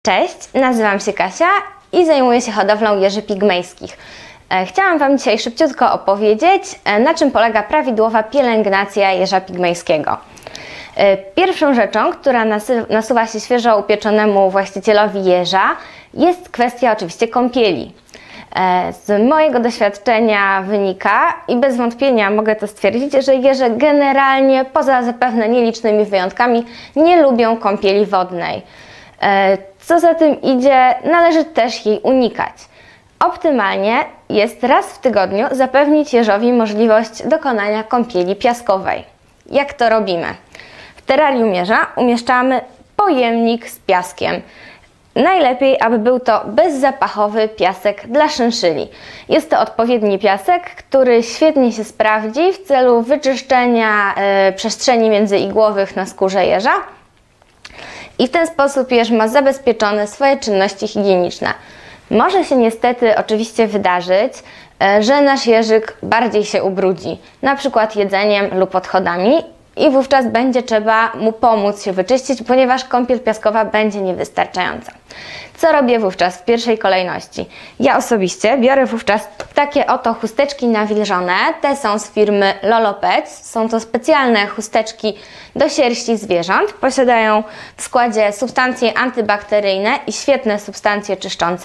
Cześć, nazywam się Kasia i zajmuję się hodowlą jeży pigmejskich. Chciałam Wam dzisiaj szybciutko opowiedzieć, na czym polega prawidłowa pielęgnacja jeża pigmejskiego. Pierwszą rzeczą, która nasuwa się świeżo upieczonemu właścicielowi jeża, jest kwestia oczywiście kąpieli. Z mojego doświadczenia wynika i bez wątpienia mogę to stwierdzić, że jeże generalnie, poza zapewne nielicznymi wyjątkami, nie lubią kąpieli wodnej. Co za tym idzie, należy też jej unikać. Optymalnie jest raz w tygodniu zapewnić jeżowi możliwość dokonania kąpieli piaskowej. Jak to robimy? W terrarium jeża umieszczamy pojemnik z piaskiem. Najlepiej, aby był to bezzapachowy piasek dla szynszyli. Jest to odpowiedni piasek, który świetnie się sprawdzi w celu wyczyszczenia przestrzeni międzyigłowych na skórze jeża. I w ten sposób jeż ma zabezpieczone swoje czynności higieniczne. Może się niestety oczywiście wydarzyć, że nasz jeżyk bardziej się ubrudzi, na przykład jedzeniem lub odchodami, i wówczas będzie trzeba mu pomóc się wyczyścić, ponieważ kąpiel piaskowa będzie niewystarczająca. Co robię wówczas w pierwszej kolejności? Ja osobiście biorę wówczas takie oto chusteczki nawilżone. Te są z firmy Lolopets. Są to specjalne chusteczki do sierści zwierząt. Posiadają w składzie substancje antybakteryjne i świetne substancje czyszczące.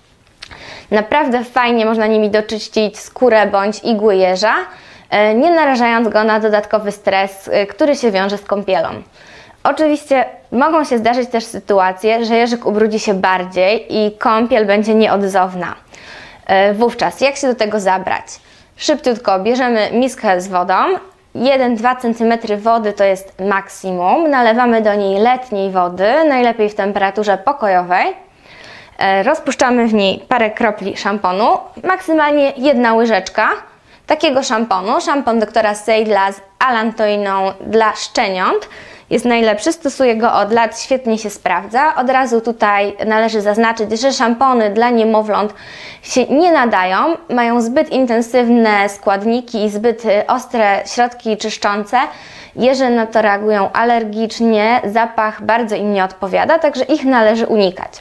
Naprawdę fajnie można nimi doczyścić skórę bądź igły jeża, nie narażając go na dodatkowy stres, który się wiąże z kąpielą. Oczywiście mogą się zdarzyć też sytuacje, że jeżyk ubrudzi się bardziej i kąpiel będzie nieodzowna. Wówczas jak się do tego zabrać? Szybciutko bierzemy miskę z wodą, 1-2 cm wody to jest maksimum, nalewamy do niej letniej wody, najlepiej w temperaturze pokojowej. Rozpuszczamy w niej parę kropli szamponu, maksymalnie 1 łyżeczka takiego szamponu. Szampon doktora Seidla z alantoiną dla szczeniąt jest najlepszy, stosuję go od lat, świetnie się sprawdza. Od razu tutaj należy zaznaczyć, że szampony dla niemowląt się nie nadają, mają zbyt intensywne składniki i zbyt ostre środki czyszczące. Jeże na to reagują alergicznie, zapach bardzo im nie odpowiada, także ich należy unikać.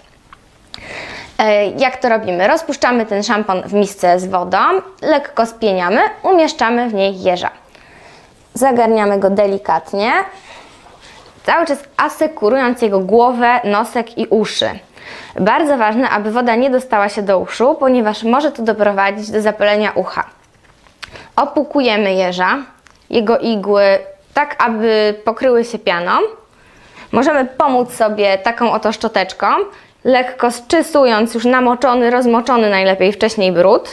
Jak to robimy? Rozpuszczamy ten szampon w misce z wodą, lekko spieniamy, umieszczamy w niej jeża. Zagarniamy go delikatnie, cały czas asekurując jego głowę, nosek i uszy. Bardzo ważne, aby woda nie dostała się do uszu, ponieważ może to doprowadzić do zapalenia ucha. Opłukujemy jeża, jego igły, tak aby pokryły się pianą. Możemy pomóc sobie taką oto szczoteczką, lekko zczysując już namoczony, rozmoczony najlepiej wcześniej brud.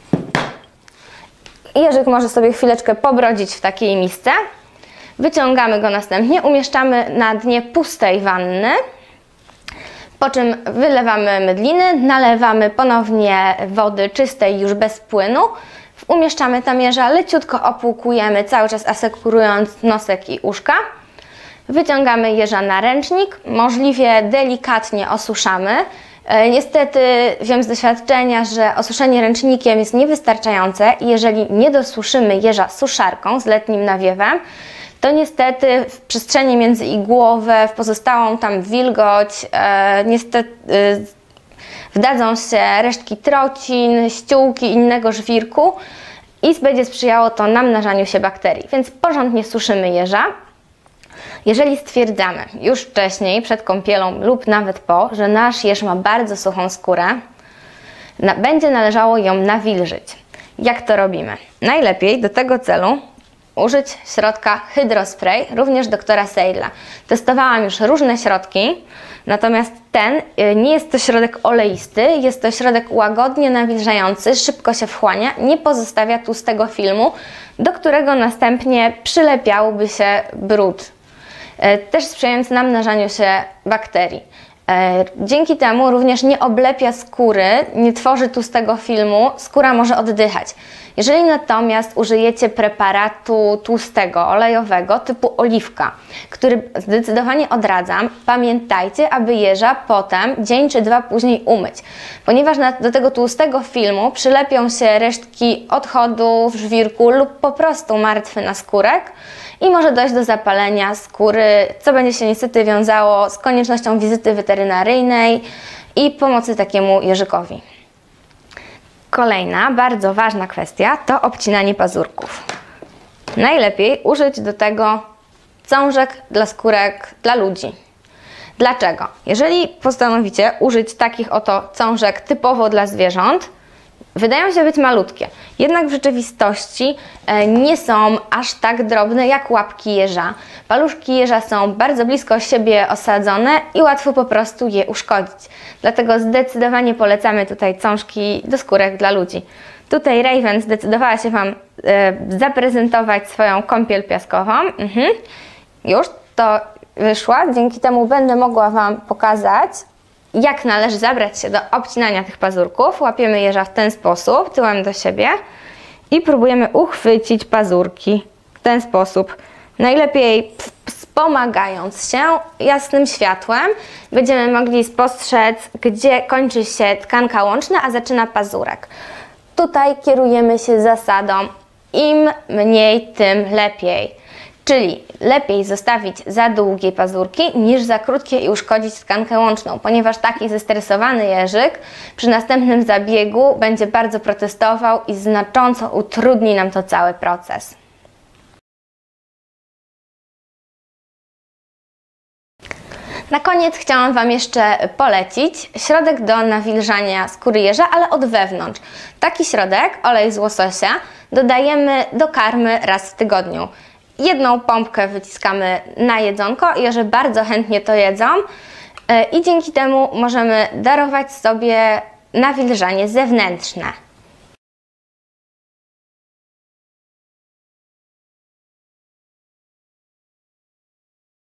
Jeżyk może sobie chwileczkę pobrodzić w takiej misce. Wyciągamy go następnie, umieszczamy na dnie pustej wanny, po czym wylewamy mydliny, nalewamy ponownie wody czystej już bez płynu, umieszczamy tam jeża, leciutko opłukujemy, cały czas asekurując nosek i uszka. Wyciągamy jeża na ręcznik, możliwie delikatnie osuszamy. Niestety wiem z doświadczenia, że osuszenie ręcznikiem jest niewystarczające i jeżeli nie dosuszymy jeża suszarką z letnim nawiewem, to niestety w przestrzeni międzyigłowe, w pozostałą tam wilgoć, niestety wdadzą się resztki trocin, ściółki i innego żwirku i będzie sprzyjało to namnażaniu się bakterii, więc porządnie suszymy jeża. Jeżeli stwierdzamy już wcześniej, przed kąpielą lub nawet po, że nasz jeż ma bardzo suchą skórę, będzie należało ją nawilżyć. Jak to robimy? Najlepiej do tego celu użyć środka Hydrospray, również doktora Seidla. Testowałam już różne środki, natomiast ten nie jest to środek oleisty, jest to środek łagodnie nawilżający, szybko się wchłania, nie pozostawia tłustego filmu, do którego następnie przylepiałby się brud, też sprzyjając namnażaniu się bakterii. Dzięki temu również nie oblepia skóry, nie tworzy tłustego filmu, skóra może oddychać. Jeżeli natomiast użyjecie preparatu tłustego, olejowego typu oliwka, który zdecydowanie odradzam, pamiętajcie, aby jeża potem, dzień czy 2 później umyć, ponieważ do tego tłustego filmu przylepią się resztki odchodów, żwirku lub po prostu martwy naskórek i może dojść do zapalenia skóry, co będzie się niestety wiązało z koniecznością wizyty weterynaryjnej i pomocy takiemu jeżykowi. Kolejna bardzo ważna kwestia to obcinanie pazurków. Najlepiej użyć do tego cążek dla skórek dla ludzi. Dlaczego? Jeżeli postanowicie użyć takich oto cążek typowo dla zwierząt, wydają się być malutkie, jednak w rzeczywistości nie są aż tak drobne jak łapki jeża. Paluszki jeża są bardzo blisko siebie osadzone i łatwo po prostu je uszkodzić. Dlatego zdecydowanie polecamy tutaj cążki do skórek dla ludzi. Tutaj Raven zdecydowała się Wam zaprezentować swoją kąpiel piaskową. Już to wyszła, dzięki temu będę mogła Wam pokazać, jak należy zabrać się do obcinania tych pazurków. Łapiemy jeża w ten sposób, tyłem do siebie i próbujemy uchwycić pazurki w ten sposób. Najlepiej wspomagając się jasnym światłem, będziemy mogli spostrzec, gdzie kończy się tkanka łączna, a zaczyna pazurek. Tutaj kierujemy się zasadą im mniej, tym lepiej. Czyli lepiej zostawić za długie pazurki niż za krótkie i uszkodzić tkankę łączną, ponieważ taki zestresowany jeżyk przy następnym zabiegu będzie bardzo protestował i znacząco utrudni nam to cały proces. Na koniec chciałam Wam jeszcze polecić środek do nawilżania skóry jeża, ale od wewnątrz. Taki środek, olej z łososia, dodajemy do karmy raz w tygodniu. Jedną pompkę wyciskamy na jedzonko i jeże bardzo chętnie to jedzą i dzięki temu możemy darować sobie nawilżanie zewnętrzne.